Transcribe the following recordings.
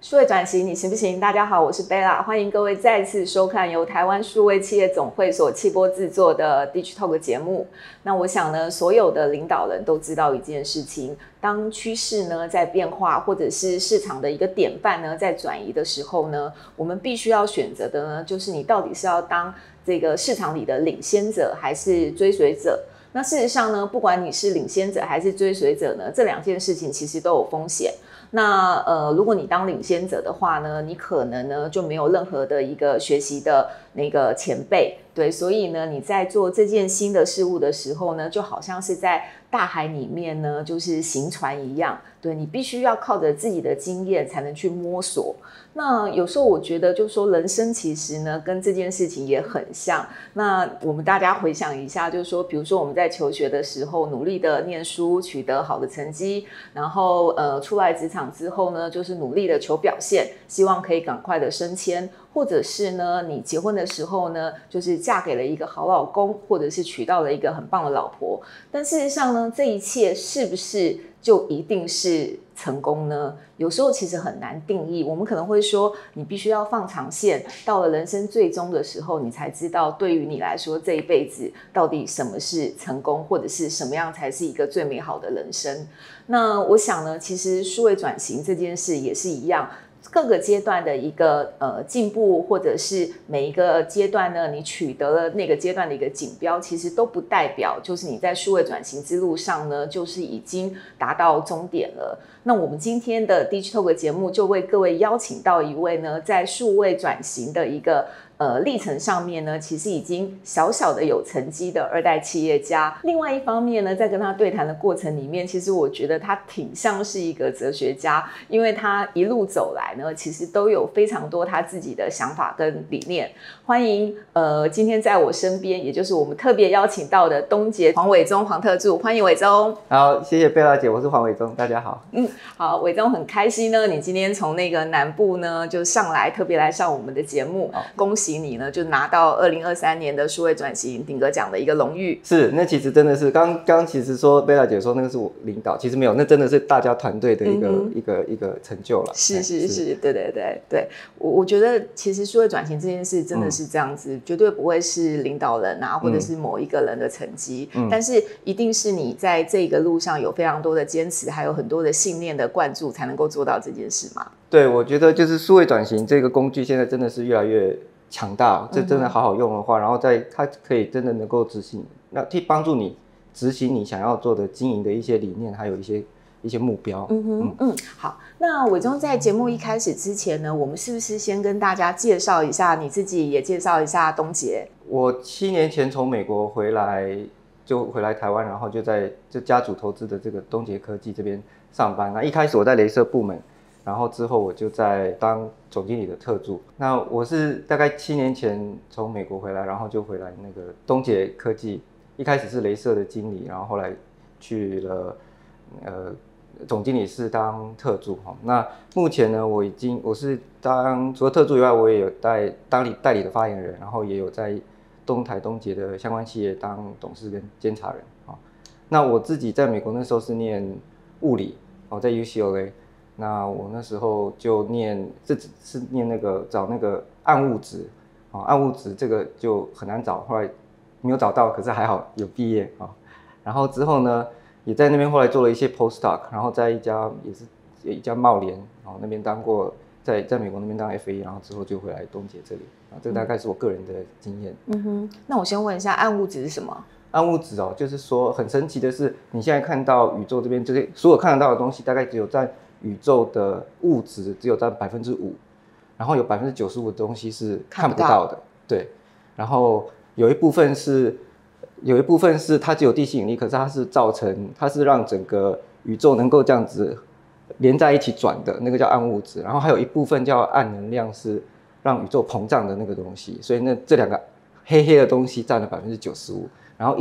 数位转型你行不行？大家好，我是贝拉，欢迎各位再次收看由台湾数位企业总会所企播制作的 Digitalk 节目。那我想呢，所有的领导人都知道一件事情，当趋势呢在变化，或者是市场的一个典范呢在转移的时候呢，我们必须要选择的呢，就是你到底是要当这个市场里的领先者，还是追随者。那事实上呢，不管你是领先者还是追随者呢，这两件事情其实都有风险。那如果你当领先者的话呢，你可能呢就没有任何的一个学习的那个前辈，对，所以呢你在做这件新的事物的时候呢，就好像是在大海里面呢就是行船一样，对，你必须要靠着自己的经验才能去摸索。那有时候我觉得就是说人生其实呢跟这件事情也很像。那我们大家回想一下，就是说比如说我们在求学的时候努力的念书，取得好的成绩，然后出来职场之后呢就是努力的求表现，希望可以赶快的升迁，或者是呢你结婚的时候呢就是嫁给了一个好老公，或者是娶到了一个很棒的老婆。但事实上呢，这一切是不是就一定是成功呢？有时候其实很难定义。我们可能会说你必须要放长线，到了人生最终的时候，你才知道对于你来说这一辈子到底什么是成功，或者是什么样才是一个最美好的人生。那我想呢，其实数位转型这件事也是一样，各个阶段的一个进步，或者是每一个阶段呢你取得了那个阶段的一个锦标，其实都不代表就是你在数位转型之路上呢就是已经达到终点了。那我们今天的 Digitalk 节目就为各位邀请到一位呢在数位转型的一个历程上面呢其实已经小小的有成绩的二代企业家。另外一方面呢，在跟他对谈的过程里面，其实我觉得他挺像是一个哲学家，因为他一路走来呢其实都有非常多他自己的想法跟理念。欢迎今天在我身边，也就是我们特别邀请到的东杰黄伟忠黄特助，欢迎伟忠。 好，谢谢贝拉姐，我是黄伟忠，大家好。 好，伟忠很开心呢，你今天从那个南部呢就上来，特别来上我们的节目，恭喜你呢就拿到2023年的数位转型鼎格奖的一个荣誉。 是，那其实真的是刚其实说贝拉姐说那个是我领导，其实没有，那真的是大家团队的一个成就了。 是，对，我觉得其实数位转型这件事真的是这样子，绝对不会是领导人啊，或者是某一个人的成绩，但是一定是你在这个路上有非常多的坚持，还有很多的信念的灌注，才能够做到这件事嘛。 对，我觉得就是数位转型这个工具现在真的是越来越强大，这真的好好用的话，然后它可以真的能够执行，那帮助你执行你想要做的经营的一些理念，还有一些目标。 好，那伟忠在节目一开始之前呢，我们是不是先跟大家介绍一下你自己，也介绍一下东杰？ 我7年前从美国回来台湾，然后就在家族投资的这个东杰科技这边上班。那一开始我在雷射部门，然后之后我就在当总经理的特助。那我是大概7年前从美国回来，然后就回来那个东杰科技，一开始是雷射的经理，然后后来去了总经理是当特助。那目前呢，我是除了特助以外，我也有当代理的发言人，然后也有在东杰的相关企业当董事跟监察人。那我自己在美国那时候是念物理，在 UCLA。那我那时候就念找那个暗物质，暗物质这个就很难找，后来没有找到，可是还好有毕业。然后之后呢，也在那边后来做了一些 postdoc， 然后在一家贸联，那边当过在美国那边当 FA， 然后之后就回来东杰这里。这个大概是我个人的经验。 那我先问一下，暗物质是什么？ 暗物质就是说很神奇的是，你现在看到宇宙这边这些所有看得到的东西，大概只有在宇宙的物质只有占5%，然后有95%的东西是看不到的。对，然后有一部分是它只有地心引力，可是它是让整个宇宙能够这样子连在一起转的，那个叫暗物质。然后还有一部分叫暗能量，是让宇宙膨胀的那个东西。所以这两个黑黑的东西占了95%，然后一直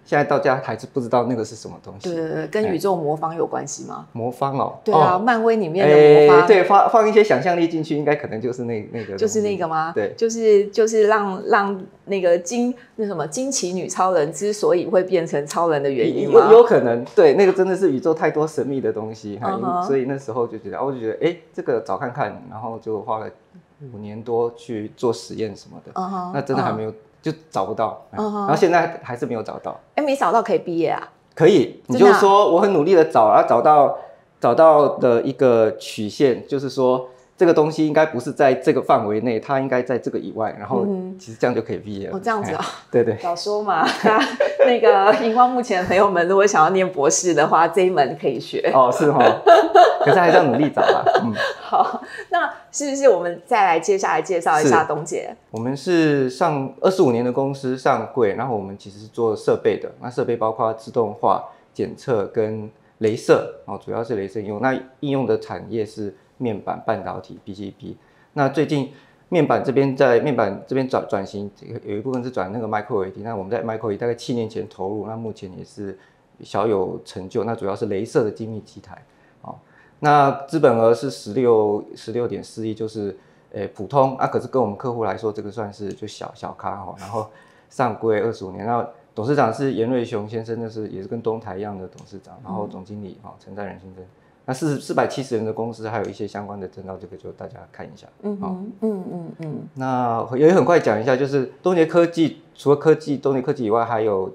现在大家还是不知道那个是什么东西。 对，跟宇宙魔方有关系吗？ 魔方哦， 对啊，漫威里面的魔方， 对，放一些想象力进去，应该可能就是那个， 就是那个吗？ 对， 就是让那个那什么惊奇女超人之所以会变成超人的原因吗？ 有可能，对，那个真的是宇宙太多神秘的东西，所以那时候就觉得，我就觉得，这个找看看，然后就花了5年多去做实验什么的，那真的还没有。就找不到，然后现在还是没有找到。 没找到可以毕业啊？ 可以，你就是说我很努力的找，然后找到的一个曲线，就是说这个东西应该不是在这个范围内，它应该在这个以外，然后其实这样就可以毕业了。 这样子啊？ 对对。 早说嘛！那个荧光幕前的朋友们，如果想要念博士的话，这一门可以学。 是哦，可是还是要努力找啦。 好，那是不是我们再来接下来介绍一下东杰？ 我们是上25年的公司上柜，然后我们其实是做设备的，那设备包括自动化检测跟雷射，主要是雷射应用。那应用的产业是面板、半导体、PCB。那最近面板这边转型，有一部分是转那个 Micro LED。那我们在 Micro LED 大概7年前投入，那目前也是小有成就。那主要是雷射的精密机台。那资本额是16.4亿，就是普通啊，可是跟我们客户来说，这个算是就小咖然后上柜25年，然后董事长是严瑞雄先生，也是跟东台一样的董事长，然后总经理陈在仁先生。那470人的公司，还有一些相关的证照，这个就大家看一下。那也很快讲一下，就是东杰科技除了东杰科技以外，还有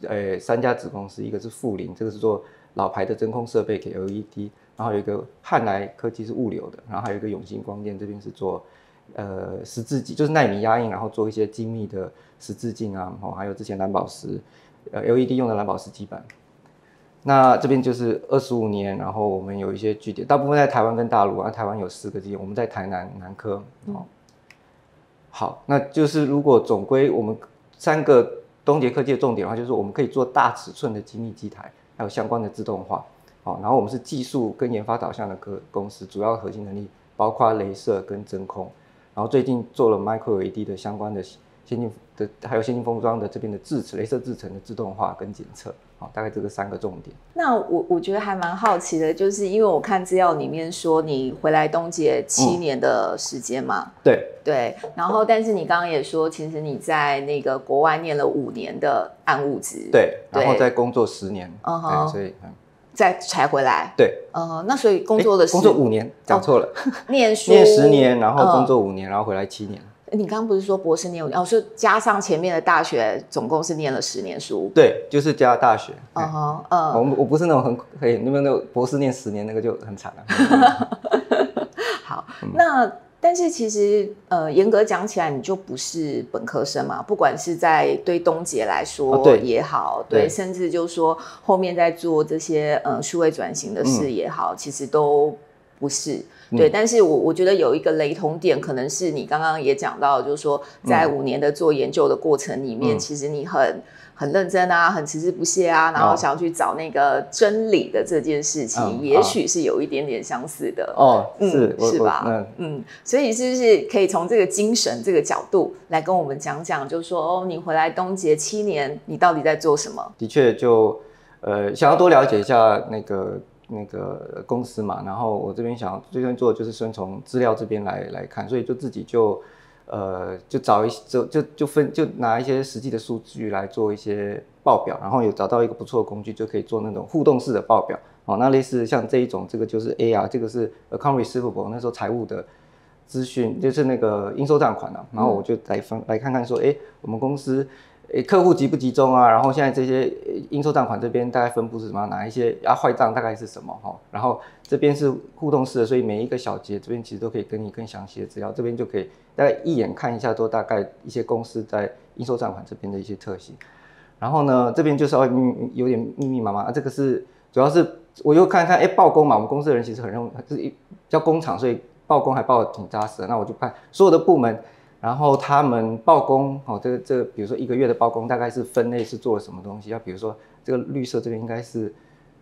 3家子公司，一个是富林，这个是做老牌的真空设备给 LED。然后有一个汉来科技是物流的，然后还有一个永兴光电这边是做十字镜，就是奈米压印，然后做一些精密的十字镜啊，还有之前蓝宝石LED 用的蓝宝石基板。那这边就是25年，然后我们有一些据点，大部分在台湾跟大陆，台湾有4个据点，我们在台南南科。好，那就是如果总归我们3个东杰科技的重点的话，就是我们可以做大尺寸的精密机台，还有相关的自动化。然后我们是技术跟研发导向的公司，主要核心能力包括雷射跟真空，然后最近做了 Micro LED 的相关的先进的，还有先进封装的这边的雷射制程的自动化跟检测，大概这个3个重点。 那我觉得还蛮好奇的，就是因为我看资料里面说你回来东杰7年的时间嘛，对，然后但是你刚刚也说，其实你在那个国外念了5年的暗物质， 对，然后再工作10年，所以再才回来， 对， 那所以工作 5年，讲错了， 念书念10年，然后工作5年，然后回来7年。 你刚刚不是说博士念5年？是加上前面的大学，总共是念了10年书。 对，就是加大学。我不是那种那个博士念10年，那个就很惨了。 好，那。但是其实严格讲起来，你就不是本科生嘛，不管是在对东杰来说也好，对，甚至就是说后面在做这些数位转型的事也好，其实都不是。对，但是我觉得有一个雷同点，可能是你刚刚也讲到，就是说在5年的做研究的过程里面，其实你很认真啊，很孜孜不懈啊，然后想要去找那个真理的这件事情，也许是有一点点相似的是吧？所以是不是可以从这个精神这个角度来跟我们讲讲，就是说你回来东杰7年，你到底在做什么？ 的确就想要多了解一下那个公司嘛，然后我这边最先做的就是先从资料这边来看，所以就自己就找就拿一些实际的数据来做一些报表，然后有找到一个不错的工具，就可以做那种互动式的报表。那类似像这一种，这个就是 AR， 这个是 Account Receivable， 那时候财务的资讯，就是那个应收账款啊。然后我就来看看说，我们公司客户集不集中啊？然后现在这些应收账款这边大概分布是什么？哪一些坏账大概是什么？然后这边是互动式的，所以每一个小节这边其实都可以给你更详细的资料，这边就可以大概一眼看一下，都大概一些公司在应收账款这边的一些特性。然后呢，这边就稍微有点密密麻麻，这个是主要是我又看看，报工嘛，我们公司的人其实就是叫工厂，所以报工还报得挺扎实的。那我就看所有的部门。然后他们报工，比如说1个月的报工，大概是分类是做了什么东西？比如说这个绿色这边应该是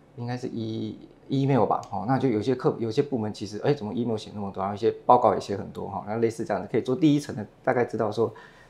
email 吧，那就有些部门其实怎么 email 写那么多，然后一些报告也写很多，然后类似这样的，可以做第一层的，大概知道说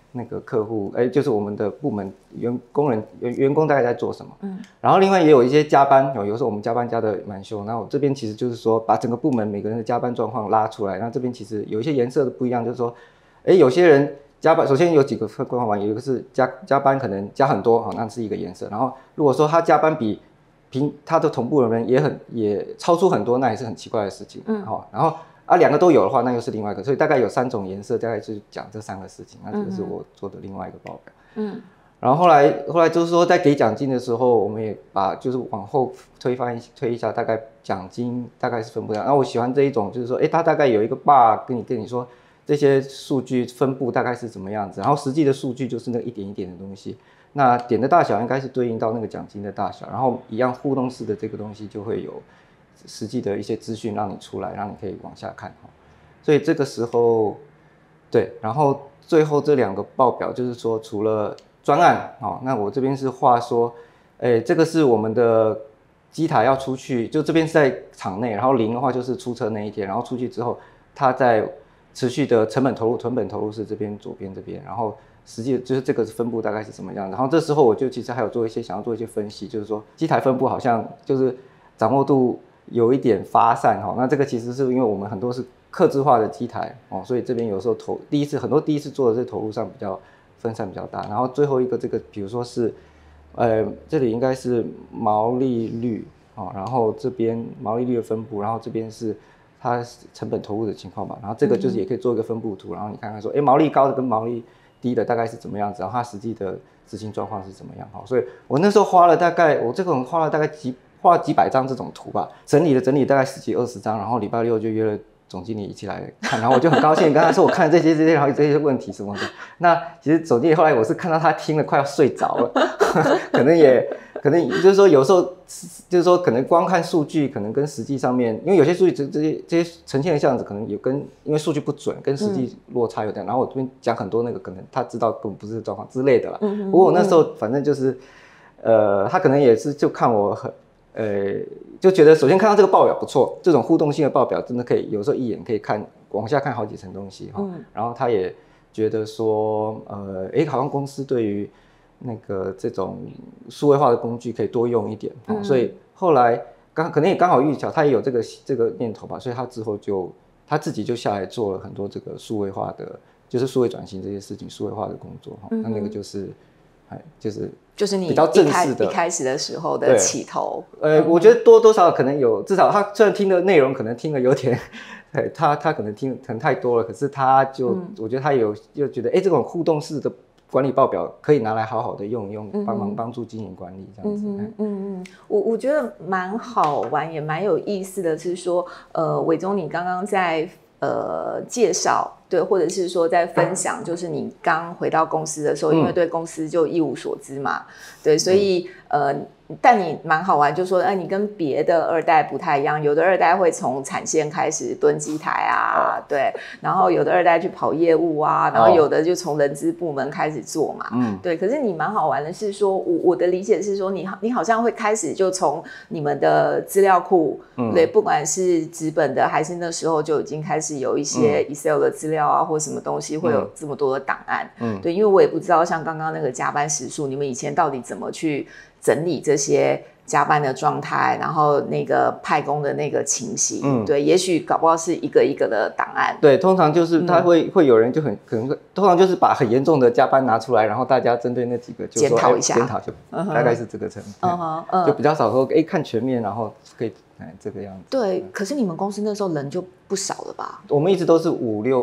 那个客户，就是我们的部门员工大概在做什么。然后另外也有一些加班，有时候我们加班加的蛮凶，那我这边其实就是说把整个部门每个人的加班状况拉出来，那这边其实有一些颜色的不一样，就是说，有些人加班，首先有几个状况嘛，有一个是加班可能加很多，那是一个颜色。然后如果说他加班比他的同部的人也超出很多，那也是很奇怪的事情。然后两个都有的话，那又是另外一个，所以大概有3种颜色，大概就是讲这3个事情。那这个是我做的另外一个报表。然后后来就是说，在给奖金的时候，我们也把就是往后推一下，大概奖金大概是分布这样。然后我喜欢这一种，就是说，它大概有一个 bar 跟你说这些数据分布大概是怎么样子，然后实际的数据就是那个一点一点的东西。那点的大小应该是对应到那个奖金的大小，然后一样互动式的这个东西就会有实际的一些资讯让你出来，让你可以往下看。所以这个时候，对，然后最后这2个报表就是说，除了专案，那我这边是画说，这个是我们的机台要出去，就这边是在场内，然后0的话就是出车那一天，然后出去之后，它在持续的成本投入是这边左边这边，然后实际就是这个分布大概是怎么样。然后这时候我就其实还有想要做一些分析，就是说机台分布好像就是掌握度有一点发散。那这个其实是因为我们很多是客制化的机台，所以这边有时候很多第一次做的这投入上比较分散比较大。然后最后一个这个比如说是这里应该是毛利率，然后这边毛利率的分布，然后这边是它成本投入的情况吧。然后这个就是也可以做一个分布图，然后你看看说毛利高的跟毛利低的大概是怎么样子，然后它实际的执行状况是怎么样。所以我那时候花了大概画几百张这种图吧，整理大概10几20张，然后礼拜6就约了总经理一起来看，然后我就很高兴跟他说我看了这些然后这些问题什么的。那其实总经理后来我是看到他听了快要睡着了可能就是说有时候就是说可能光看数据可能跟实际上面，因为有些数据这些呈现的样子可能有因为数据不准跟实际落差有点，然后我这边讲很多那个可能他知道根本不是状况之类的啦。不过我那时候反正就是他可能也是就看我就觉得首先看到这个报表不错，这种互动性的报表真的可以有时候一眼可以往下看好几层东西。然后他也觉得说好像公司对于那个这种数位化的工具可以多用一点。所以后来可能也刚好遇巧他也有这个念头吧，所以他之后他自己就下来做了很多这个数位化的，就是数位转型这些事情，数位化的工作。那个就是你比较正式的一开始的时候的起头。 我觉得多少可能有，至少他虽然听的内容可能听了有点，他可能可能太多了，可是他我觉得他就觉得这种互动式的管理报表可以拿来好好的用一用，帮助经营管理这样子。 我觉得蛮好玩也蛮有意思的是说，伟忠你刚刚在介绍，对，或者是说在分享，就是你刚回到公司的时候，因为对公司就一无所知嘛，对，所以但你蛮好玩，就说你跟别的2代不太一样，有的2代会从产线开始蹲机台啊，对，然后有的2代去跑业务啊，然后有的就从人资部门开始做嘛，对，可是你蛮好玩的是说，我的理解是说你好像会开始就从你们的资料库，对，不管是纸本的还是那时候就已经开始有一些 Excel 的资料啊，或什么东西会有这么多的档案，对，因为我也不知道像刚刚那个加班时数，你们以前到底怎么去整理这些加班的状态，然后那个派工的那个情形，对，也许搞不好是一个一个的档案。对， 通常就是他会有人就可能通常就是把很严重的加班拿出来，然后大家针对那几个就说检讨一下，就大概是这个程度，就比较少说看全面，然后可以这个样子。 对，可是你们公司那时候人就不少了吧？ 我们一直都是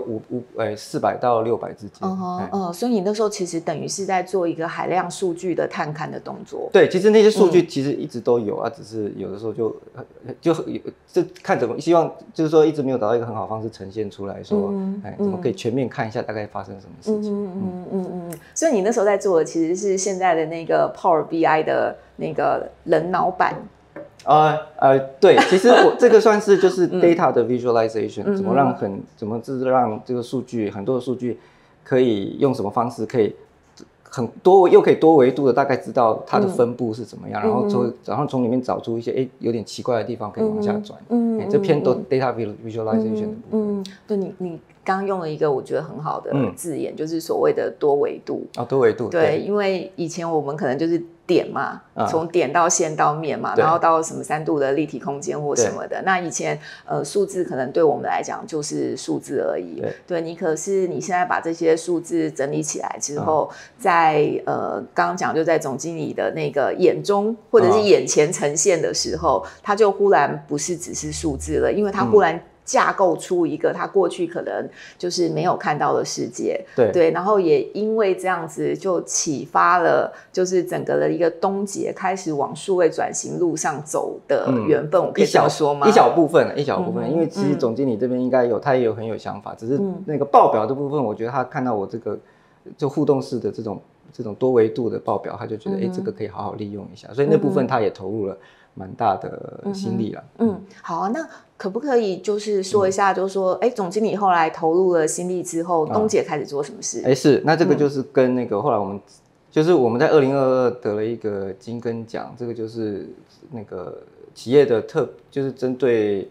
400到600之间。 所以你那时候其实等于是在做一个海量数据的探勘的动作。 对，其实那些数据其实一直都有只是有的时候就看怎么，希望就是说一直没有找到一个很好的方式呈现出来，说怎么可以全面看一下大概发生什么事情。 所以你那时候在做的其实是现在的那个 Power BI 的那个人脑版。 对，其实我这个算是就是 data 的 visualization，怎么让这个数据很多的数据可以用什么方式可以很多又可以多维度的大概知道它的分布是怎么样，然后从里面找出一些有点奇怪的地方可以往下转，这偏都 data visualization 的部分。 对，你刚刚用了一个我觉得很好的字眼，就是所谓的多维度。 多维度。 对，因为以前我们可能就是点嘛，从点到线到面嘛，然后到什么3度的立体空间或什么的。那以前数字可能对我们来讲就是数字而已。对，可是你现在把这些数字整理起来之后，在刚刚讲就在总经理的那个眼中或者是眼前呈现的时候，它就忽然不是只是数字了，因为它忽然架构出一个他过去可能就是没有看到的世界。对，然后也因为这样子就启发了就是整个的一个东杰开始往数位转型路上走的缘分。我可以这样说吗？ 一小部分，因为其实总经理这边应该他也有很有想法，只是那个报表的部分，我觉得他看到我这个就互动式的这种多维度的报表，他就觉得这个可以好好利用一下，所以那部分他也投入了蛮大的心力了。 好啊，那可不可以就是说一下，就是说，总经理后来投入了心力之后，东杰开始做什么事？ 是，那这个就是跟那个后来我们在2022得了一个金根奖，这个就是那个企业的就是针对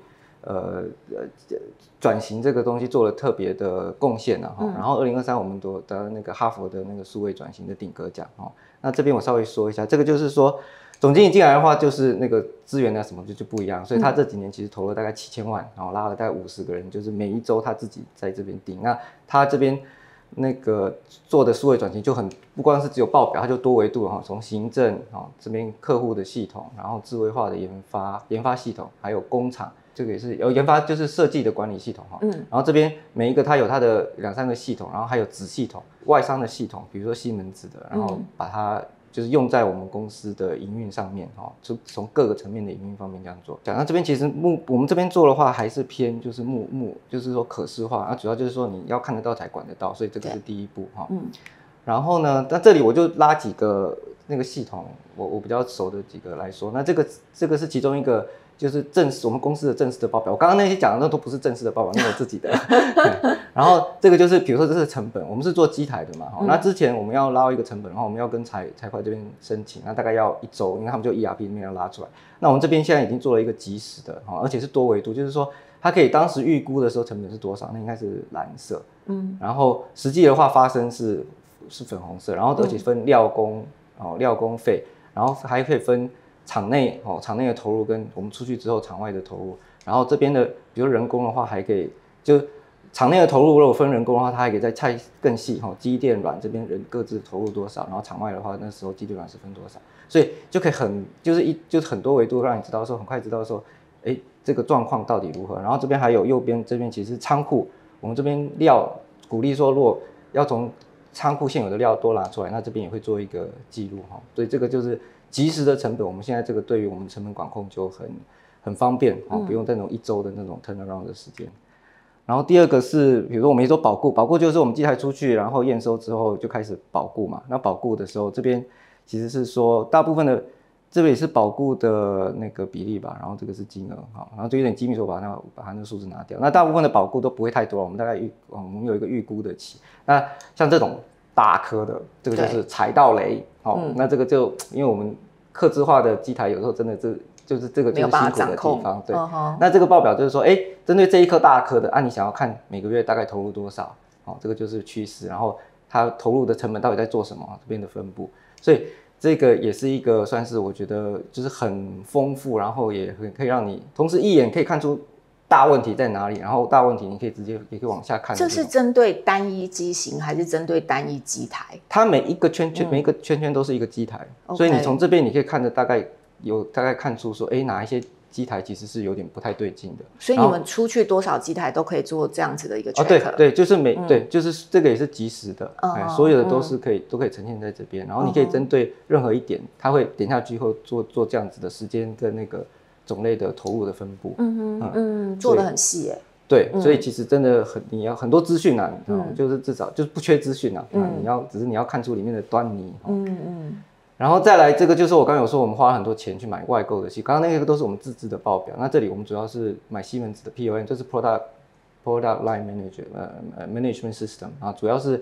转型这个东西做了特别的贡献然后2023我们得了那个哈佛的那个数位转型的顶格奖那这边我稍微说一下，这个就是说总经理进来的话，就是那个资源什么就不一样，所以他这几年其实投了大概7000万，然后拉了大概50个人，就是每一周他自己在这边顶。那他这边那个做的数位转型就不光是只有报表，它就多维度从行政这边客户的系统，然后智慧化的研发系统，还有工厂，这个也是有研发就是设计的管理系统然后这边每一个它有它的2-3个系统，然后还有子系统、外商的系统，比如说西门子的，然后把它就是用在我们公司的营运上面就从各个层面的营运方面这样做。那这边其实我们这边做的话还是偏就是就是说可视化，主要就是说你要看得到才管得到，所以这个是第一步然后呢，那这里我就拉几个那个系统，我比较熟的几个来说。那这个是其中一个，就是我们公司的正式的报表。我刚刚那些讲的那都不是正式的报表，那是我自己的。然后这个就是比如说这是成本，我们是做机台的嘛，那之前我们要拉一个成本，然后我们要跟财会这边申请，那大概要1周，因为他们就 ERP 那边要拉出来。那我们这边现在已经做了一个即时的，而且是多维度，就是说它可以当时预估的时候成本是多少，那应该是蓝色，然后实际的话发生是粉红色，然后而且分料工费，然后还可以分场内的投入跟我们出去之后场外的投入，然后这边的比如人工的话还可以就场内的投入如果分人工的话，它还可以再拆更细机电软这边人各自投入多少，然后场外的话那时候机电软是分多少，所以就可以就是很多维度让你知道说很快知道说这个状况到底如何。然后这边还有右边这边其实仓库，我们这边料鼓励说如果要从仓库现有的料多拿出来，那这边也会做一个记录所以这个就是即时的成本，我们现在这个对于我们成本管控就很方便不用那种1周的那种 turnaround 的时间。然后第二个是比如说我们也说保固就是我们机台出去然后验收之后就开始保固嘛，那保固的时候这边其实是说大部分的这边也是保固的那个比例吧，然后这个是金额然后就有点机密，说把它那个数字拿掉。那大部分的保固都不会太多，我们大概我们有一个预估的期。那像这种大颗的，这个就是踩到雷那这个就因为我们客制化的机台有时候真的就是这个就是辛苦的地方，对。那这个报表就是说，针对这一颗大颗的，你想要看每个月大概投入多少，这个就是趋势，然后它投入的成本到底在做什么，这边的分布，所以这个也是一个算是我觉得就是很丰富，然后也可以让你同时一眼可以看出大问题在哪里，然后大问题你可以直接也可以往下看。 这是针对单一机型还是针对单一机台？ 它每一个圈圈都是一个机台，所以你从这边你可以看的大概看出说，哪一些机台其实是有点不太对劲的。 所以你们出去多少机台都可以做这样子的一个 check。 对，就是对，就是这个也是即时的，所有的都可以呈现在这边，然后你可以针对任何一点，它会点下去后做这样子的时间跟那个种类的投入的分布， 做得很细耶。 对，所以其实真的你要很多资讯就是至少就是不缺资讯只是你要看出里面的端倪。然后再来这个就是我刚刚有说我们花了很多钱去买外购的系，刚刚那个都是我们自制的报表，那这里我们主要是买西门子的 POM， 就是 Product Line Management System 主要是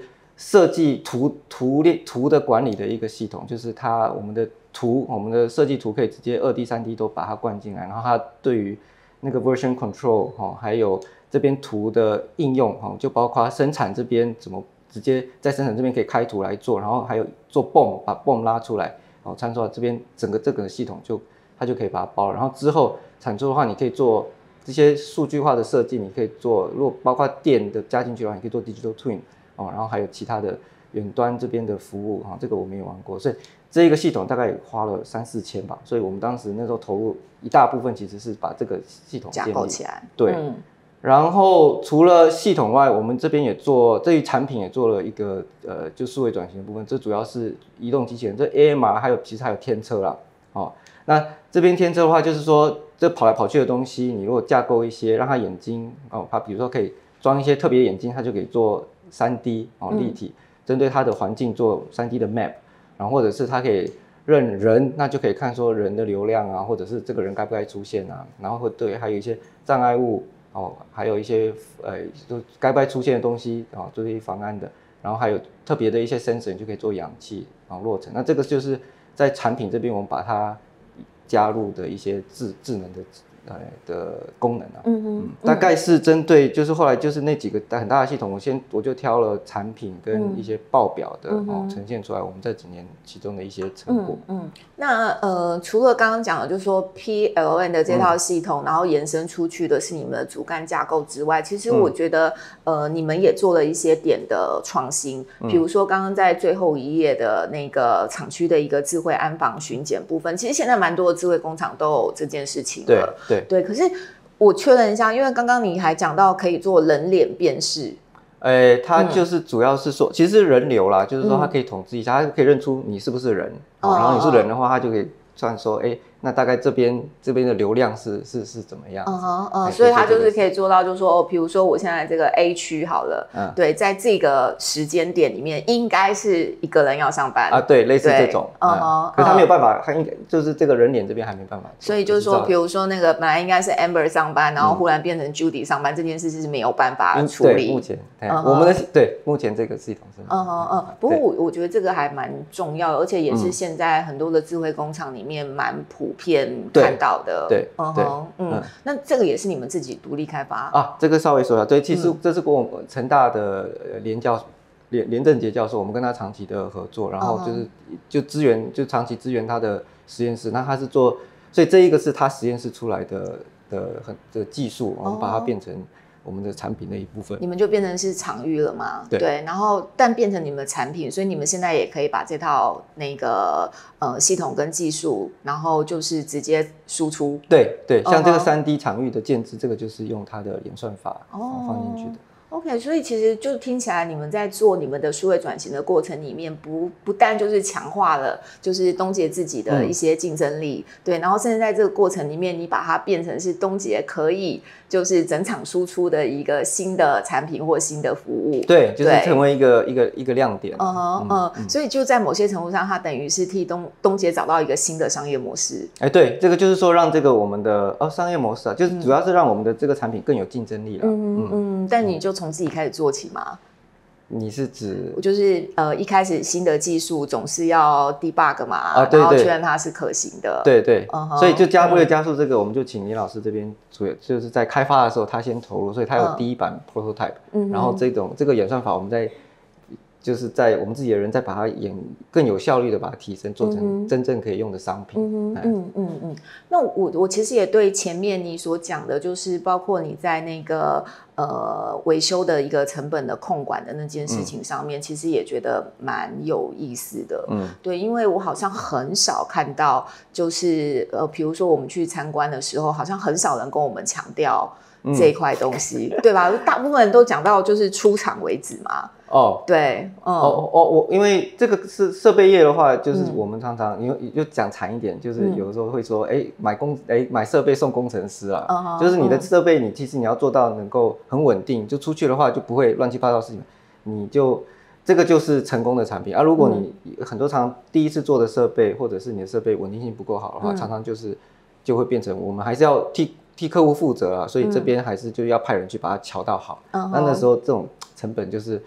设计图的管理的一个系统，就是我们的设计图可以直接2D、3D 都把它灌进来，然后它对于那个 version control 还有这边图的应用就包括生产这边怎么直接在生产这边可以开图来做，然后还有做 BOM 把 BOM 拉出来，参数这边整个这个系统它就可以把它包了。然后之后产出的话，你可以做这些数据化的设计，你可以做，如果包括电的加进去的话，你可以做 digital twin 然后还有其他的远端这边的服务这个我没有玩过，所以这一个系统大概也花了3-4千吧，所以我们当时那时候投入一大部分其实是把这个系统架构起来。 对，然后除了系统外，我们这边也做这一产品也做了一个就数位转型的部分，这主要是移动机器人，这 AMR 其实还有天车啦，那这边天车的话，就是说这跑来跑去的东西，你如果架构一些让它眼睛它比如说可以装一些特别眼睛，它就可以做3D 立体，针对它的环境做3D 的 map， 然后或者是它可以认人，那就可以看说人的流量或者是这个人该不该出现然后还有一些障碍物还有一些就该不该出现的东西做一些防安的，然后还有特别的一些 sensor 就可以做氧气落尘，那这个就是在产品这边我们把它加入的一些智能的功能大概是针对就是后来就是那几个很大的系统，我就挑了产品跟一些报表的呈现出来我们这几年其中的一些成果。 那除了刚刚讲的就是说 PLM 的这套系统然后延伸出去的是你们的主干架构之外，其实我觉得你们也做了一些点的创新，比如说刚刚在最后一页的那个厂区的一个智慧安防巡检部分，其实现在蛮多的智慧工厂都有这件事情了。对，可是我确认一下，因为刚刚你还讲到可以做人脸辨识， 它就是主要是说，其实是人流啦，就是说它可以统计一下，它可以认出你是不是人，然后你是人的话，它就可以算说，那大概这边的流量是怎么样所以它就是可以做到，就是说比如说我现在这个 A 区好了，对，在这个时间点里面应该是一个人要上班对，类似这种，可是他没有办法，他应该就是这个人脸这边还没办法， 所以就是说，比如说那个本来应该是 Amber 上班，然后忽然变成 Judy 上班，这件事是没有办法处理。 对，目前我们的目前这个系统是， 不过我觉得这个还蛮重要的，而且也是现在很多的智慧工厂里面蛮普遍看到的。 对， 那这个也是你们自己独立开发这个稍微说一下，对，其实这是跟我们成大的连正杰教授，我们跟他长期的合作，然后就长期支援他的实验室，那他是做，所以这一个是他实验室出来的技术，我们把它变成我们的产品的一部分， 你们就变成是场域了嘛？ 对， 然后但变成你们的产品，所以你们现在也可以把这套那个系统跟技术，然后就是直接输出。 对，像这个3D 场域的建制，这个就是用它的演算法放进去的。 OK， 所以其实就听起来你们在做你们的数位转型的过程里面，不但就是强化了就是东杰自己的一些竞争力，对，然后甚至在这个过程里面，你把它变成是东杰可以就是整场输出的一个新的产品或新的服务， 对，就是成为一个亮点。 所以就在某些程度上，它等于是替东杰找到一个新的商业模式。 对，这个就是说让这个我们的商业模式就是主要是让我们的这个产品更有竞争力了。 但你就从自己开始做起嘛？ 你是指就是一开始新的技术总是要 debug 嘛，然后确认它是可行的。 对，所以就为了加速这个，我们就请林老师这边就是在开发的时候他先投入，所以他有第一版 prototype，然后这个演算法我们就是在我们自己的人再把它更有效率的把它提升，做成真正可以用的商品。 那我其实也对前面你所讲的，就是包括你在那个维修的一个成本的控管的那件事情上面，其实也觉得蛮有意思的。对，因为我好像很少看到，就是比如说我们去参观的时候，好像很少人跟我们强调这一块东西，对吧？大部分人都讲到就是出厂为止嘛。对， 因为这个是设备业的话，就是我们常常就讲惨一点，就是有的时候会说，买设备送工程师啊，就是你的设备其实你要做到能够很稳定，就出去的话就不会乱七八糟的事情，这个就是成功的产品。如果你很多第一次做的设备，或者是你的设备稳定性不够好的话，常常就会变成我们还是要替客户负责所以这边还是就要派人去把它调到好。那时候这种成本就是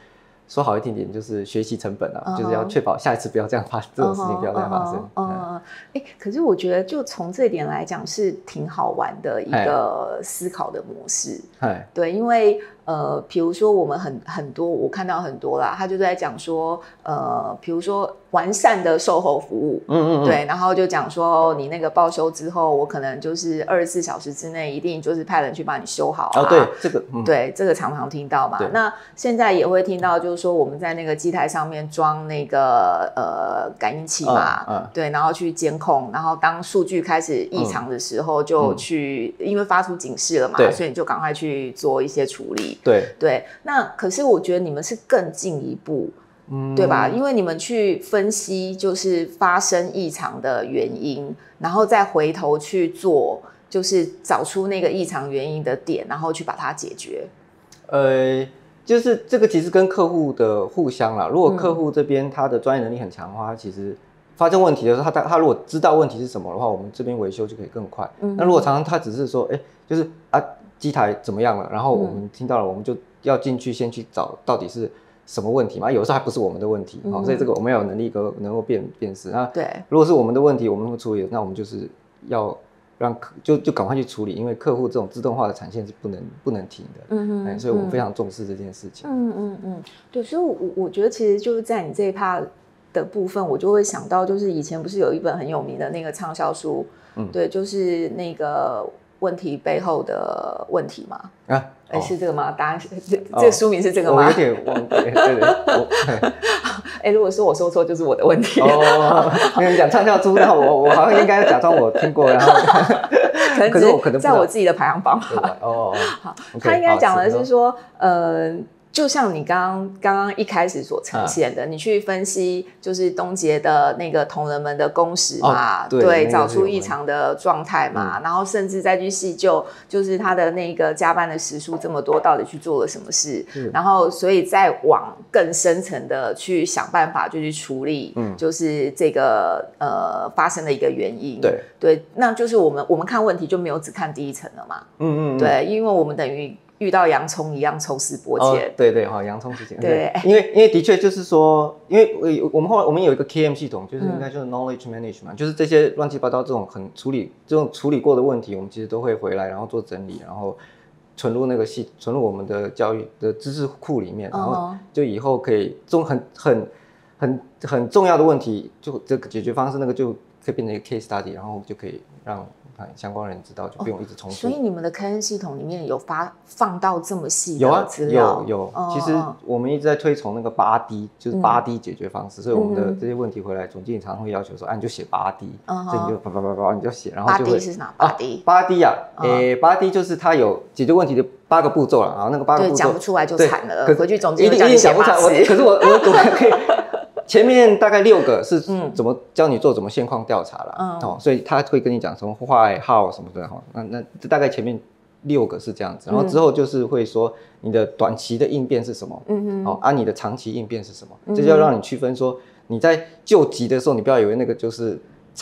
说好一点就是学习成本啊，就是要确保下一次不要这样这种事情不要再发生。 可是我觉得就从这一点来讲是挺好玩的一个思考的模式。对，因为比如说我们很多我看到很多啦，他就在讲说比如说完善的售后服务，对，然后就讲说你那个报修之后，我可能就是24小时之内一定就是派人去帮你修好啊。 对，这个对，这个常常听到嘛。那现在也会听到就是说我们在那个机台上面装那个感应器嘛，对，然后去监控，然后当数据开始异常的时候就去因为发出警示了嘛，所以你就赶快去做一些处理。对，那可是我觉得你们是更进一步，对吧？因为你们去分析就是发生异常的原因，然后再回头去做，就是找出那个异常原因的点，然后去把它解决。 就是这个其实跟客户的互相啦，如果客户这边他的专业能力很强的话，他其实发生问题的时候，他如果知道问题是什么的话，我们这边维修就可以更快。那如果常常他只是说，就是机台怎么样了，然后我们听到了，我们就要进去先去找到底是什么问题嘛，有的时候还不是我们的问题，所以这个我们要有能力能够辨识。那如果是我们的问题，我们会处理，那我们就是要让就赶快去处理，因为客户这种自动化的产线是不能停的，所以我们非常重视这件事情。 对，所以我觉得其实就是在你这一 part 的部分，我就会想到，就是以前不是有一本很有名的那个畅销书，对，就是那个问题背后的问题嘛。是这个吗？答案是这个书名是这个吗？ 我有点忘记。 对。如果说我说错，就是我的问题。 跟你讲畅销书，然后我好像应该假装我听过，然后可是我可能在我自己的排行榜吧。好，他应该讲的是说，就像你刚刚一开始所呈现的，你去分析就是东捷的那个同仁们的工时嘛，对，找出异常的状态嘛，然后甚至再去细究，就是他的那个加班的时数这么多，到底去做了什么事，然后所以再往更深层的去想办法，就去处理，就是这个发生的一个原因，对，那就是我们看问题就没有只看第一层了嘛，对，因为我们等于遇到洋葱一样抽丝剥茧。 对，洋葱事情。对，因为的确就是说，因为我们有一个 KM 系统，就是应该就是 knowledge management，就是这些乱七八糟这种处理过的问题，我们其实都会回来，然后做整理，然后存入我们的教育的知识库里面，然后就以后可以很重要的问题，就这个解决方式那个就可以变成一个 case study， 然后就可以让相关人知道，就不用一直重复。 所以你们的 KN 系统里面有放到这么细的资料？ 有。其实我们一直在推崇那个8D，就是8D 解决方式。所以我们的这些问题回来，总经理常会要求说，你就写8D，所以你就叭，你就写，然后就会。 8D 是哪8D？ 8D 啊，8D 就是它有解决问题的8个步骤了，然后那个8个步骤讲不出来就惨了，回去总经理一定讲不出来。可是我可以。前面大概6个是怎么教你做怎么现况调查啦，所以他会跟你讲什么 why how 什么的，那大概前面6个是这样子，然后之后就是会说你的短期的应变是什么，你的长期应变是什么，这就要让你区分说你在救急的时候，你不要以为那个就是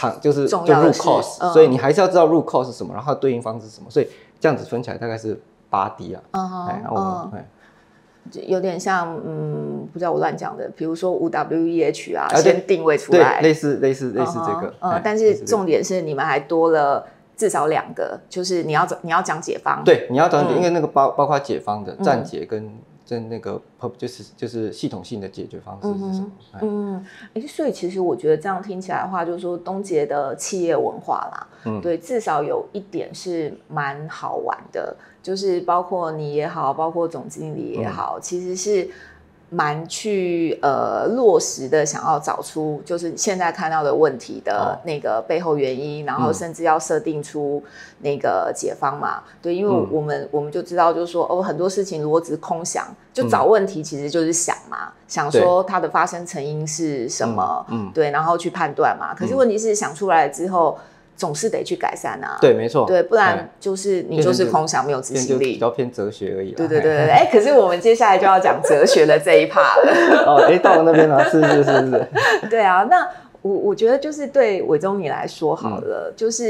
root cause，所以你还是要知道 root cause 是什么，然后对应方式是什么，所以这样子分起来大概是8D 啊，然后我们有点像不知道我乱讲的，比如说5WEH先定位出来， 对，类似这个， 但是重点是你们还多了至少2个，就是你要讲解方， 对，你要讲解，因为那个包括解方的站解跟那个就是系统性的解决方式是什么？ 所以其实我觉得这样听起来的话，就是说东捷的企业文化啦，对，至少有一点是蛮好玩的，就是包括你也好，包括总经理也好，其实是蛮去落实的，想要找出就是现在看到的问题的那个背后原因，然后甚至要设定出那个解方嘛。对，因为我们就知道，就是说很多事情如果只是空想，就找问题其实就是想嘛，想说它的发生成因是什么，对，然后去判断嘛。可是问题是想出来之后，总是得去改善啊， 对，没错， 对，不然就是你就是空想，没有执行力， 比较偏哲学而已。 对，可是我们接下来就要讲哲学的这一 part 了。到了那边了，是。对啊，那我觉得就是对伟忠你来说好了，就是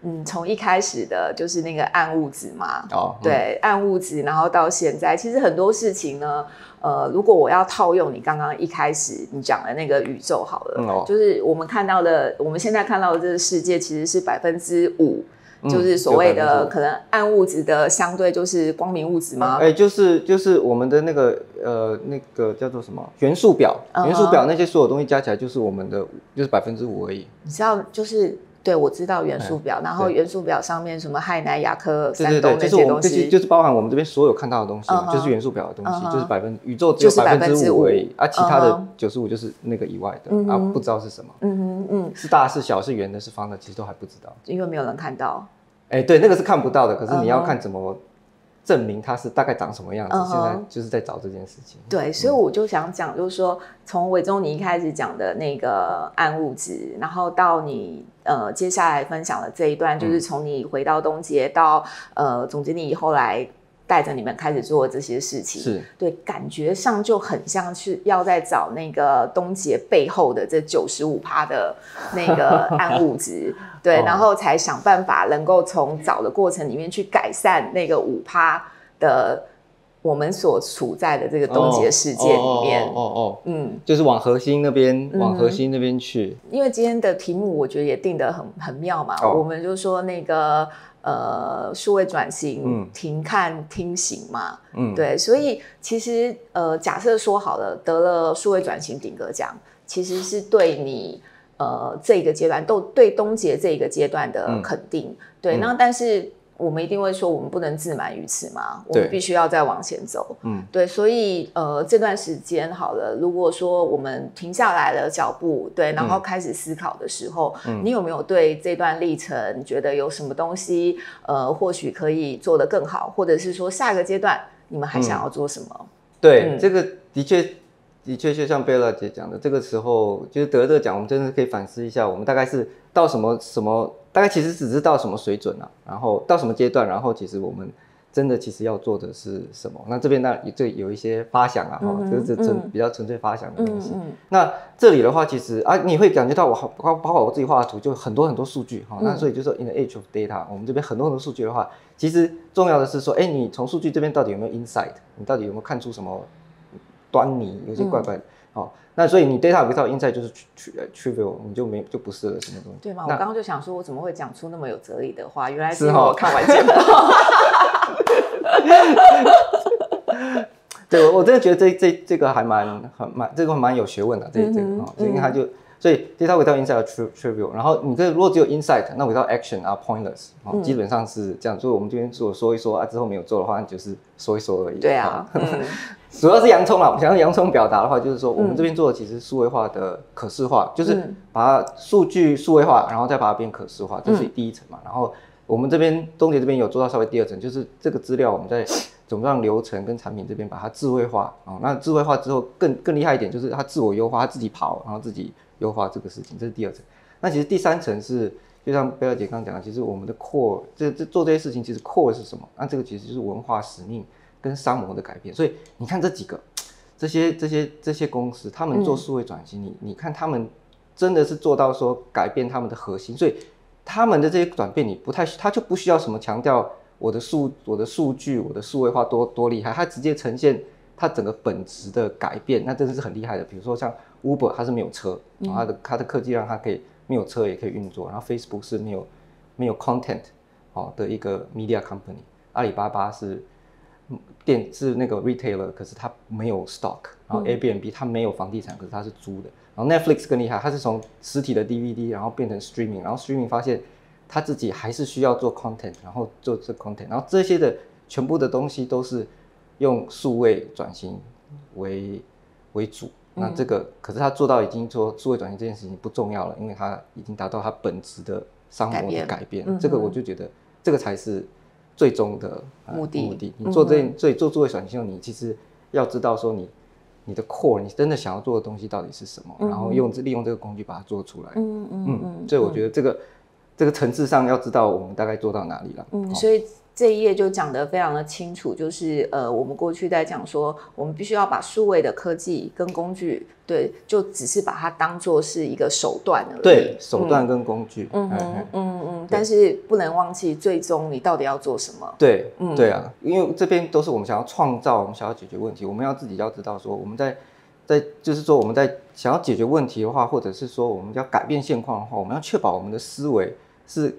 从一开始的就是那个暗物质嘛，对，暗物质，然后到现在，其实很多事情呢，如果我要套用你刚刚一开始你讲的那个宇宙好了，就是我们现在看到的这个世界其实是5%。就是所谓的可能暗物质的相对就是光明物质吗？ 就是我们的那个叫做什么元素表，元素表那些所有东西加起来就是我们的就是5%而已。 你知道就是对我知道元素表，然后元素表上面什么氦氖氩氪三东那些东西， 就是包含我们这边所有看到的东西，就是元素表的东西，就是宇宙只有5%而已，其他的95就是那个以外的，不知道是什么，是大是小是圆的是方的，其实都还不知道， 因为没有人看到。 对，那个是看不到的，可是你要看怎么证明它是大概长什么样子，现在就是在找这件事情。 对，所以我就想讲，就是说从伟忠你一开始讲的那个暗物质，然后到你接下来分享的这一段，就是从你回到东杰到总经理后来带着你们开始做这些事情， 是对，感觉上就很像是要在找那个东杰背后的这95%的那个暗物质，对，然后才想办法能够从找的过程里面去改善那个5%的我们所处在的这个东杰世界里面， 就是往核心那边去。 因为今天的题目我觉得也定得很妙嘛，我们就说那个数位转型，停看听行嘛，对，所以其实假设说好了得了数位转型顶格奖，其实是对你这个阶段对东杰这个阶段的肯定，对，那但是我们一定会说我们不能自满于此嘛，我们必须要再往前走，对，所以这段时间好了，如果说我们停下来了脚步，对，然后开始思考的时候，你有没有对这段历程觉得有什么东西或许可以做得更好，或者是说下一个阶段你们还想要做什么？ 对，这个的确就像贝拉姐讲的，这个时候就是得这个奖，我们真的可以反思一下，我们大概是到什么，大概其实只知道什么水准啊，然后到什么阶段，然后其实我们真的其实要做的是什么？那这边当然就有一些发想啊，就是比较纯粹发想的东西。那这里的话，其实你会感觉到包括我自己画的图，就很多数据哈。那所以就说 in the age of data， 我们这边很多数据的话，其实重要的是说，你从数据这边到底有没有 insight？ 你到底有没有看出什么端倪？有些怪怪的。那所以你 data without insight 就是 trivial， 你就不是了什么东西， 对吗？我刚刚就想说，我怎么会讲出那么有哲理的话？原来是因为我看完节目。 对，我真的觉得这个还蛮有学问的，这个所以它就所以 data without insight trivial， 然后你这如果只有 insight， 那 without action pointless， 基本上是这样。所以我们这边说一说之后没有做的话，就是说一说而已。 对啊。 主要是洋葱啦，我想用洋葱表达的话，就是说我们这边做的其实数位化的可视化，就是把它数据数位化，然后再把它变可视化，这是第一层嘛。然后我们这边东杰这边有做到稍微第二层，就是这个资料我们在怎么让流程跟产品这边把它智慧化那智慧化之后更厉害一点，就是它自我优化，它自己跑，然后自己优化这个事情，这是第二层。那其实第三层是，就像贝拉姐刚刚讲的，其实我们的 core 做这些事情，其实 core 是什么？那这个其实就是文化使命跟商模的改变。所以你看这几个这些公司，他们做数位转型，你看他们真的是做到说改变他们的核心，所以他们的这些转变他就不需要什么强调我的数据我的数位化多厉害，他直接呈现它整个本质的改变，那真的是很厉害的。比如说像 Uber， 它是没有车，它的科技让它可以没有车也可以运作，然后 Facebook 是没有 content 的一个 media company， 阿里巴巴是那个 retailer， 可是它没有 stock， 然后 Airbnb 它没有房地产，可是它是租的，然后 Netflix 更厉害，它是从实体的 DVD 然后变成 streaming， 然后 streaming 发现它自己还是需要做 content， 然后做这 content， 然后这些的全部的东西都是用数位转型为主。那这个可是它做到已经做数位转型这件事情不重要了，因为它已经达到它本质的商模的改变。这个我就觉得这个才是最终的目的。你做所以做数位转型，你其实要知道说你的 core， 你真的想要做的东西到底是什么，然后利用这个工具把它做出来。所以我觉得这个层次上要知道我们大概做到哪里了。 所以这一页就讲得非常的清楚，就是我们过去在讲说，我们必须要把数位的科技跟工具，对，就只是把它当作是一个手段而已。 对，手段跟工具。 但是不能忘记最终你到底要做什么。 对，对啊，因为这边都是我们想要创造，我们想要解决问题，我们要自己要知道说我们在就是说我们在想要解决问题的话，或者是说我们要改变现况的话，我们要确保我们的思维是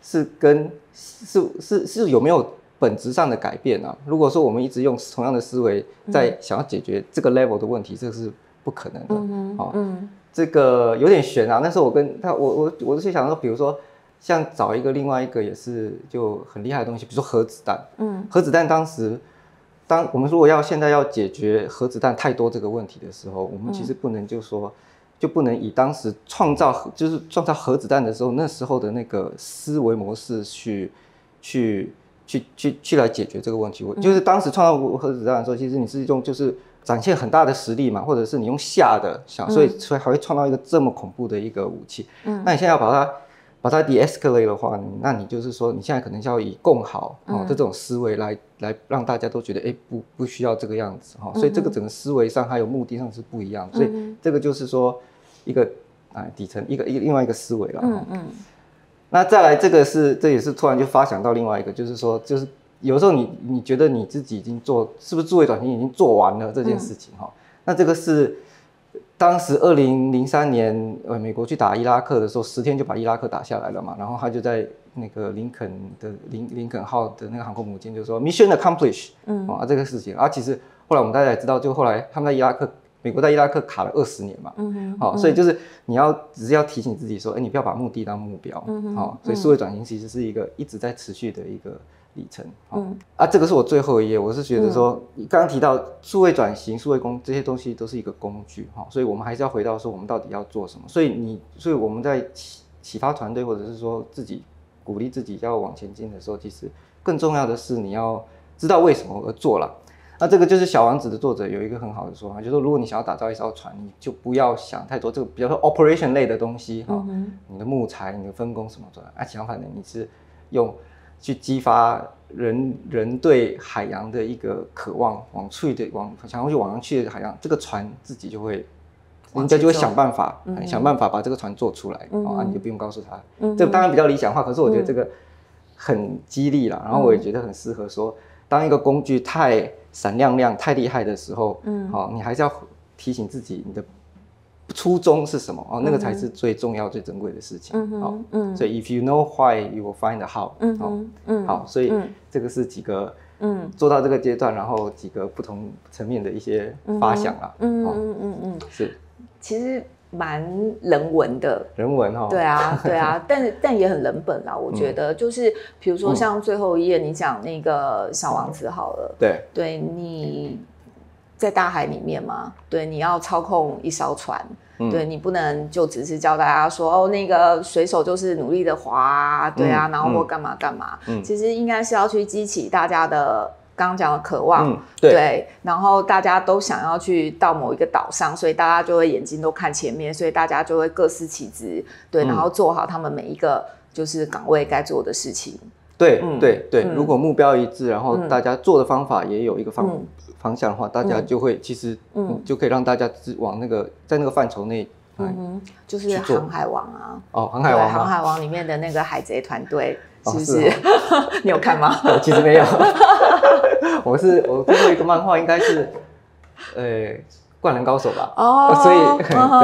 有没有本质上的改变啊？如果说我们一直用同样的思维在想要解决这个 level 的问题，这是不可能的。这个有点悬啊。那时候我跟他，我就想说，比如说像找一个另外一个也是就很厉害的东西，比如说核子弹。核子弹当我们如果现在要解决核子弹太多这个问题的时候，我们其实不能就不能以当时创造核子弹的时候那时候的那个思维模式去来解决这个问题。就是当时创造核子弹的时候，其实你是用就是展现很大的实力嘛，或者是你用吓的想，所以还会创造一个这么恐怖的一个武器。那你现在要把它 de-escalate 的话，那你就是说你现在可能要以共好这种思维来让大家都觉得不需要这个样子所以这个整个思维上还有目的上是不一样的。所以这个就是说一个底层另外一个思维了。那再来这也是突然就发想到另外一个，就是说就是有时候你觉得你自己已经是不是数位转型已经做完了这件事情那这个是当时2003年美国去打伊拉克的时候，10天就把伊拉克打下来了嘛，然后他就在那个林肯号的那个航空母舰就说 Mission accomplished 这个事情其实后来我们大家也知道，就后来他们美国在伊拉克卡了20年嘛，所以就是只是要提醒自己说，你不要把目的当目标，所以数位转型其实是一个一直在持续的一个里程。这个是我最后一页，我是觉得说，刚刚提到数位转型、数位这些东西都是一个工具，所以我们还是要回到说我们到底要做什么。所以我们在启发团队或者是说自己鼓励自己要往前进的时候，其实更重要的是你要知道为什么而做了。那这个就是《小王子》的作者有一个很好的说法，就是说如果你想要打造一艘船，你就不要想太多这个比较说 operation 类的东西你的木材、你的分工什么的相反的，你是用去激发人对海洋的一个渴望，想要去往上去的海洋，这个船自己人家就会想办法把这个船做出来你就不用告诉他。这当然比较理想化，可是我觉得这个很激励啦，然后我也觉得很适合说，当一个工具太闪亮太厉害的时候你还是要提醒自己你的初衷是什么那个才是最重要最珍贵的事情所以 if you know why you will find the how 好，所以这个是几个做到这个阶段，然后几个不同层面的一些发想啦是其实蛮人文的，对啊，但也很人本啦。我觉得就是比如说像最后一页你讲那个小王子好了，对，你在大海里面嘛，对，你要操控一艘船，对，你不能就只是教大家说那个水手就是努力的划对啊，然后或干嘛干嘛，其实应该是要去激起大家的刚刚讲的渴望对，然后大家都想要去到某一个岛上，所以大家就会眼睛都看前面，所以大家就会各司其职对，然后做好他们每一个就是岗位该做的事情。 对，如果目标一致，然后大家做的方法也有一个方向的话，大家就会其实就可以让大家往在那个范畴内就是航海王航海王， 航海王里面的那个海贼团队是不是？你有看吗？ 其实没有。我最后一个漫画应该是灌篮高手吧所以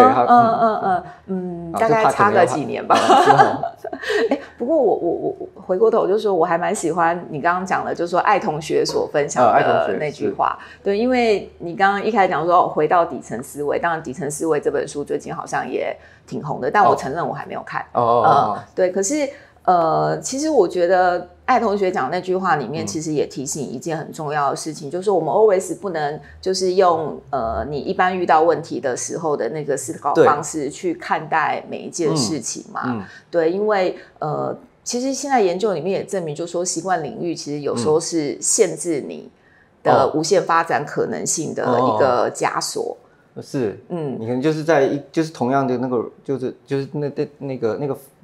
大概差个几年吧不过我回过头就说我还蛮喜欢你刚刚讲的，就是说艾同学所分享的那句话对，因为你刚刚一开始讲说回到底层思维，当然底层思维这本书最近好像也挺红的，但我承认我还没有看对，可是其实我觉得艾同学讲那句话里面其实也提醒一件很重要的事情，就是我们 always 不能就是用你一般遇到问题的时候的那个思考方式去看待每一件事情嘛对，因为其实现在研究里面也证明，就是说习惯领域其实有时候是限制你的无限发展可能性的一个枷锁你可能就是就是同样的那个就是那个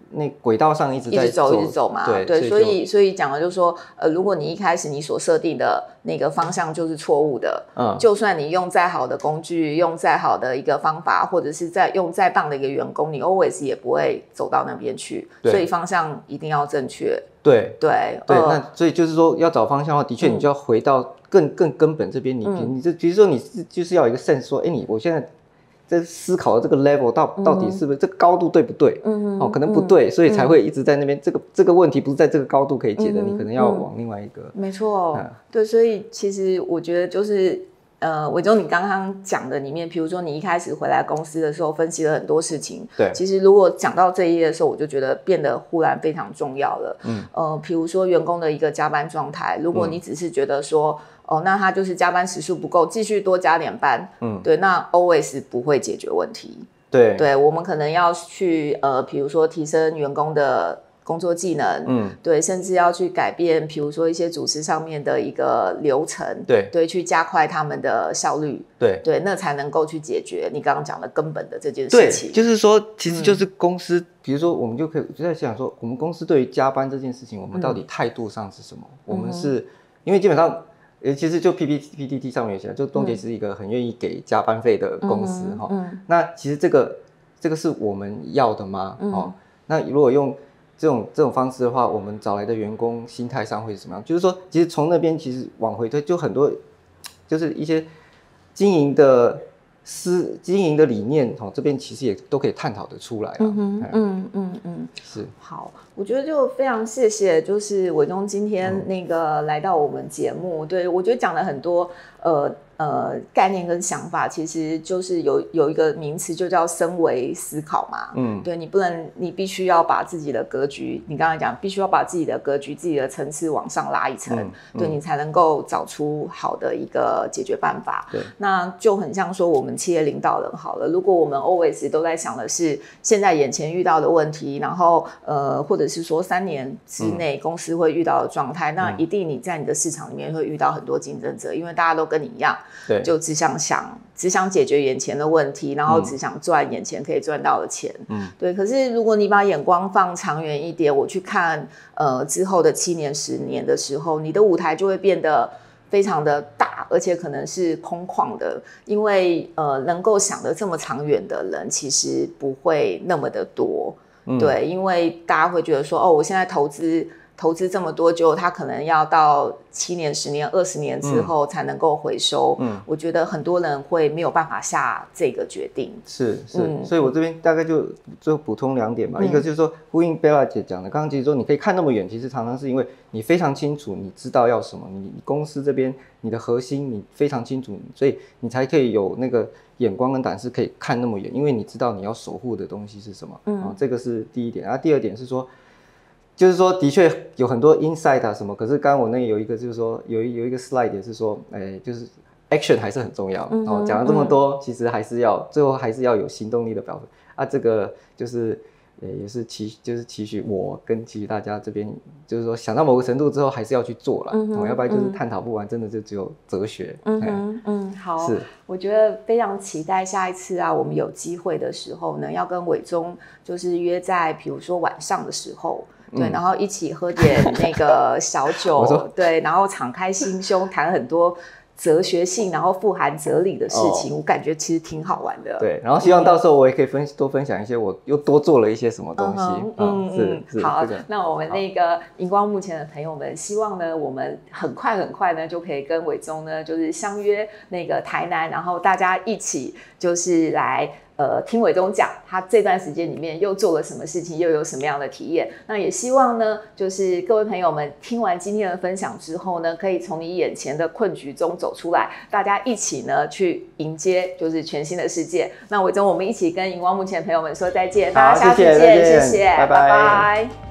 那轨道上一直在一直走嘛，对，所以讲的就是说，如果你一开始你所设定的那个方向就是错误的，就算你用再好的工具，用再好的一个方法，或者是用再棒的一个员工，你 always 也不会走到那边去，所以方向一定要正确。 对，那所以就是说要找方向的话，的确你就要回到更根本这边，你这比如说你就是要有一个 sense 说，我现在在思考的这个 level 到底是不是这个高度对不对？可能不对，所以才会一直在那边。这个问题不是在这个高度可以解的，你可能要往另外一个。 没错，对，所以其实我觉得就是伟忠，你刚刚讲的里面，比如说你一开始回来公司的时候，分析了很多事情。 对， 其实如果讲到这一页的时候，我就觉得变得忽然非常重要了。比如说员工的一个加班状态，如果你只是觉得说，那他就是加班时数不够，继续多加点班，对，那 always 不会解决问题。对，我们可能要去比如说提升员工的工作技能，对，甚至要去改变，比如说一些组织上面的一个流程，对，去加快他们的效率，对，那才能够去解决你刚刚讲的根本的这件事情。 对，就是说，其实就是公司，比如说我们就可以就在想说，我们公司对于加班这件事情，我们到底态度上是什么？我们是因为基本上。其实就 PTT 上面有写，就东杰是一个很愿意给加班费的公司那其实这个是我们要的吗？那如果用这种方式的话，我们找来的员工心态上会是什么样？就是说，其实从那边其实往回推，就很多就是一些经营的理念这边其实也都可以探讨得出来是好，我觉得就非常谢谢，就是伟忠今天那个来到我们节目，对，我觉得讲了很多概念跟想法，其实就是有一个名词就叫升维思考嘛，对，你必须要把自己的格局，你刚才讲必须要把自己的格局、自己的层次往上拉一层，对，你才能够找出好的一个解决办法。 对， 那就很像说我们企业领导人好了，如果我们 always 都在想的是现在眼前遇到的问题，然后或者是说3年之内公司会遇到的状态，那一定你在你的市场里面会遇到很多竞争者，因为大家都跟你一样。 对， 就只想解决眼前的问题，然后只想赚眼前可以赚到的钱。对。可是如果你把眼光放长远一点，我去看之后的7年、10年的时候，你的舞台就会变得非常的大，而且可能是空旷的，因为能够想得这么长远的人，其实不会那么的多。对，因为大家会觉得说，我现在投资这么多，就它可能要到7年、10年、20年之后才能够回收。我觉得很多人会没有办法下这个决定。 是，所以我这边大概就补充2点吧。一个就是说，呼应 Bella 姐讲的，刚刚其实说你可以看那么远，其实常常是因为你非常清楚，你知道要什么，你公司这边你的核心你非常清楚，所以你才可以有那个眼光跟胆识可以看那么远，因为你知道你要守护的东西是什么。这个是第一点。然后第二点是说。就是说，的确有很多 insight 啊什么，可是刚刚我那有一个就是说有一个 slide 也是说，就是 action 还是很重要。讲了这么多，其实最后还是要有行动力的表现啊。这个就是也是期许我跟期许大家这边，就是说想到某个程度之后还是要去做了，要不然就是探讨不完，真的就只有哲学。 好，我觉得非常期待下一次啊，我们有机会的时候呢，要跟伟忠就是约在比如说晚上的时候。对，然后一起喝点那个小酒，对，然后敞开心胸谈很多哲学性，然后富含哲理的事情，我感觉其实挺好玩的。 对，然后希望到时候我也可以多分享一些我又多做了一些什么东西。是好，那我们那个荧光幕前的朋友们，希望呢，我们很快呢就可以跟伟忠呢，就是相约那个台南，然后大家一起就是来。听伟忠讲他这段时间里面又做了什么事情，又有什么样的体验。那也希望呢，就是各位朋友们听完今天的分享之后呢，可以从你眼前的困局中走出来，大家一起呢去迎接就是全新的世界。那伟忠，我们一起跟荧光幕前的朋友们说再见，大家下次见，谢谢，拜拜。